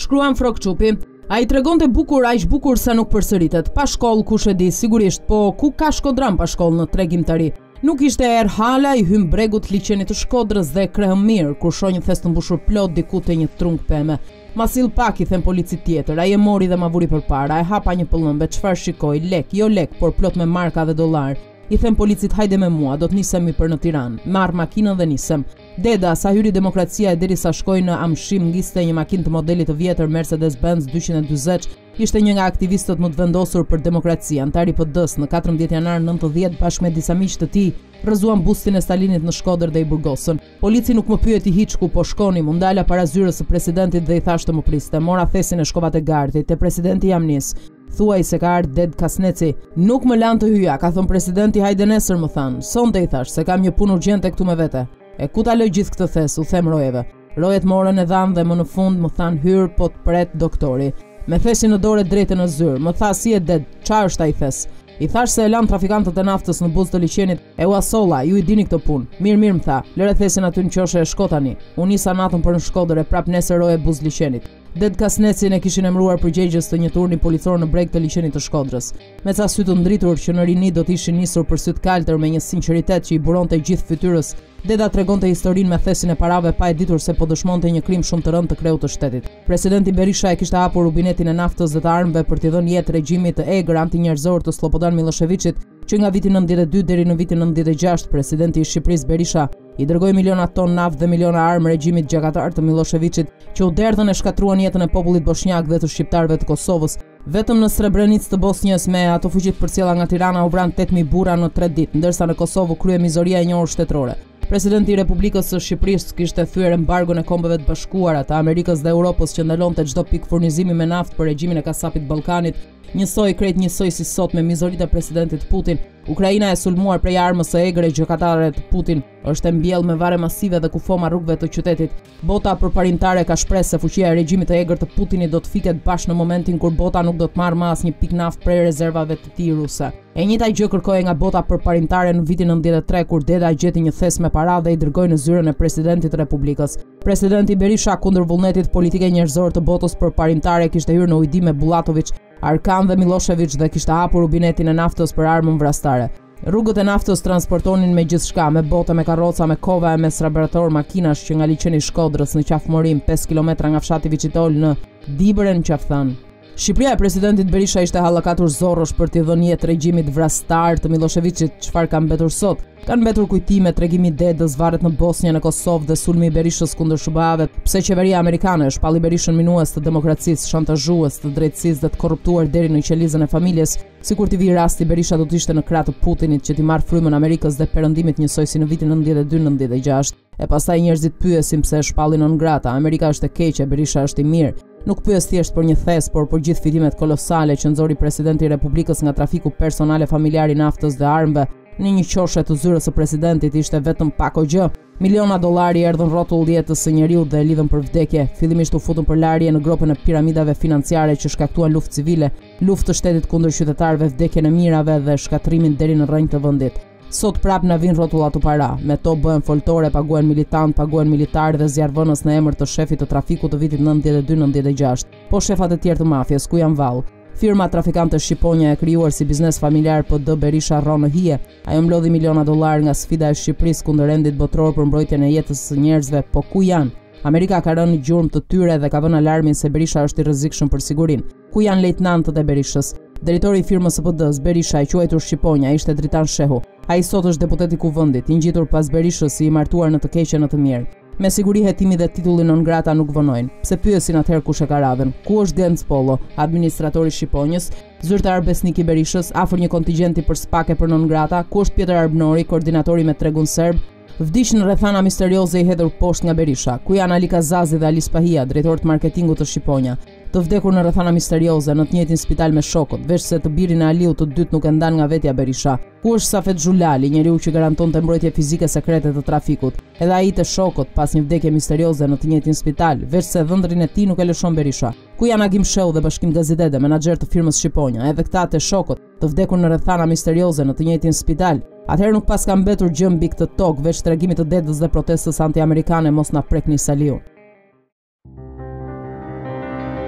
Shkruan Frok Çupi. Ai tregonte bukur, aq bukur sa nuk përsëritet. Pa shkollë kush e di, sigurisht, po ku ka Shkodran pa shkollë në tregimtari? Nuk ishte hala i hym bregut liçenit të Shkodrës dhe krehëm mirë kur shoh një thes të mbushur plot diku te një trung peme. Ma sill pak i them policit tjetër, ai e mori dhe ma vuri përpara, e hapa një pëllëmbe, çfarë shikoj, lek, jo lek, por plot me marka dhe dollar. I them policit hajde me mua, do të nisemi për në Tiranë. Marr makinën dhe nisem. Deda, sa hyri demokracia e derisa shkoi në Amshim, ngiste një makinë të modelit të vjetër Mercedes-Benz 240, ishte një nga aktivistët më të vendosur për demokraci, antar i PD-s. Në 14 janar 90 bashkë me disa miq të tij, rrëzuan bustin e Stalinit në Shkodër dhe i burgosun. Polici nuk më pyeti hiç ku po shkoni, mu ndala para zyrës së presidentit dhe i thash të më priste. Mora thesin e shkova te gardi, te presidenti jam nis. Thuaj se ka ardhur Ded Kasneci. Nuk më lan të hyja, ka thon presidenti, hajde nesër më than. Sonte i thash se kam një punë urgjente këtu me vete. E ku ta loj gjithë këtë thes, u them rojeve. Rojet morën e dhan dhe më në fund më than hyr, po të pret doktori. Me thesin në dorë drejtë në zyrë, më tha si e Ded, çfarë është ai thes? I thash se e lan trafikantët e naftës në buzë të liçenit, e u asolla, ju i dini këtë punë. Mirë më tha, lëre thesin aty në qoshe e shko tani. Unë nisa natën për në Shkodër e prap nesër roje buzë liçenit. Ded Kasnecin e kishin emëruar përgjegjës të një turni policor në breg të liçenit të Shkodrës. Me ca sy të ndritur që në rini do të ishin nisur për sy të kaltër me një sinqeritet që i buronte gjithë fytyrës, Deda tregonte historinë me thesin e parave pa e ditur se po dëshmonte një krim shumë të rëndë të kreut të shtetit. Presidenti Berisha e kishte hapur rubinetin e naftës dhe të armëve për t'i dhënë jetë regjimit të egër antinjerëzor të Slobodan Miloševićit, që nga viti 92 deri në vitin 96 presidenti i Shqipërisë Berisha i dërgoi miliona ton naftë dhe miliona armë regjimit gjakatar të Miloševićit, që u derdhën e shkatruan jetën e popullit bosnjak dhe të shqiptarëve të Kosovës. Vetëm në Srebrenicë të Bosnjës me ato fuqit përcjella nga Tirana u vran 8000 burra në 3 ditë, ndërsa në Kosovë krye mizoria e një orë shtetërore. Presidenti i Republikës së Shqipërisë kishte thyer embargon e Kombeve të Bashkuara, të Amerikës dhe Europës që ndalonte çdo pikë furnizimi me naftë për regjimin e kasapit Ballkanit, krejt njësoj si sot me mizoritë e presidentit Putin. Ukraina e sulmuar prej armës së egër e gjykatare të Putin është e mbjellë me varre masive dhe kufoma rrugëve të qytetit. Bota përparimtare ka shpresë se fuqia e regjimit të egër të Putinit do të fiket bashkë në momentin kur bota nuk do të marrë më asnjë pikë naftë prej rezervave të tij ruse. E njëjta gjë kërkohej nga bota përparimtare në vitin 93 kur Deda gjeti një thes me para dhe i dërgoi në zyrën e presidentit të Republikës. Presidenti Berisha kundër vullnetit politike njerëzor të botës përparimtare kishte hyrë në ujdi me Bullatović, Arkan dhe Milošević dhe kishte hapur rubinetin e naftës për armën vrastare. Rrugët e naftës transportonin me gjithçka, me bote, me karroca, me kova e me srabrator makinash që nga liçeni Shkodrës në qafmorim 5 kilometra nga fshati Viçitol në Dibërën Qaftan. Shqipëria e presidentit Berisha ishte hallakatur zorrosh për t'i dhënë jetë regjimit vrastar të Miloševićit. Çfarë ka mbetur sot? Kanë mbetur kujtime, tregimi i Dedës, varret në Bosnjë, në Kosovë dhe sulmi i Berishës kundër SBA-ve, pse qeveria amerikane shpalli Berishën minues të demokracisë, shantazhues të drejtësisë dhe të korruptuar deri në qelizën e familjes, sikur t'i vijë rasti Berisha do të ishte në krah të Putinit që t'i marrë frymën Amerikës dhe perëndimit njësoj si në vitin 92-96. E pastaj njerëzit pyesin pse e shpallin non grata. Amerika është e keqe, Berisha është i mirë. Nuk pyes thjesht për një thes, por për gjithë fitimet kolosale që nxori presidenti i Republikës nga trafiku personale familjar i naftës dhe armëve. Në një qoshe të zyrës së presidentit ishte vetëm pak o gjë. Miliona dollari erdhën rrotull jetës së njeriu dhe e lidhën për vdekje. Fillimisht u futën për larje në gropën e piramidave financiare që shkaktuan luftë civile, luftë të shtetit kundër qytetarëve, vdekjen e mirave dhe shkatrimin deri në rrënjë të vendit. Sot prap na vin rrotulla të para. Me to bëhen foltore, paguhen militant, paguhen militar dhe zjarrvënës në emër të shefit të trafikut të vitit 92-96. Po shefat e tjerë të mafjes, ku janë vallë? Firma trafikante Shqiponja e krijuar si biznes familjar PD Berisha rro në hije. Ajo mblodhi miliona dollar nga sfida e Shqipërisë kundër rendit botror për mbrojtjen e jetës së njerëzve, po ku janë? Amerika ka rënë në gjurmë të tyre dhe ka vënë alarmin se Berisha është i rrezikshëm për sigurinë. Ku janë lejtnantët e Berishës? Drejtori i firmës së PD-s Berisha, i quajtur Shqiponja, ishte Dritan Shehu. Ai sot është deputet i kuvendit, i ngjitur pas Berishës si i martuar në të keqen në të mirë. Me siguri hetimi dhe titulli non grata nuk vënojnë. Pse pyesin atëherë kush e ka radhën? Ku është Genc Pollo, administratori i Shqiponjës, zyrtar besnik i Berishës, afër një kontingjenti për spake për non grata? Ku është Pjetër Arbnori, koordinatori me tregun serb? Vdiq në rrethana misterioze i hedhur poshtë nga Berisha. Ku janë Ali Kazazi dhe Alis Pahia, drejtorët marketingut të Shqiponja? Të vdekur në rrethana misterioze në të njëjtin spital me shokut, veç se të birin e Aliut të dytë nuk e ndan nga vetja Berisha. Ku është Safet Xhulali, njeriu që garantonte mbrojtje fizike sekrete të trafikut? Edhe ai të shokut pas një vdekje misterioze në të njëjtin spital, veç se dhëndrin e tij nuk e lëshon Berisha. Ku janë Agim Sheu dhe Bashkim Gazidede, menaxher të firmës Shqiponja, edhe këta të shokut, të vdekur në rrethana misterioze në të njëjtin spital? Atëherë nuk pas ka mbetur gjë mbi këtë tokë veç tregimit të Dedës dhe protestës anti-amerikane mos na prekni Saliu.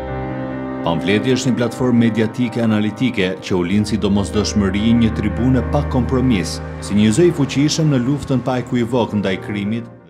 Pamfleti është një platformë mediatike analitike që u lind si domosdoshmëri një tribune pa kompromis, si një zë i fuqishëm në luftën pa ekuivok ndaj krimit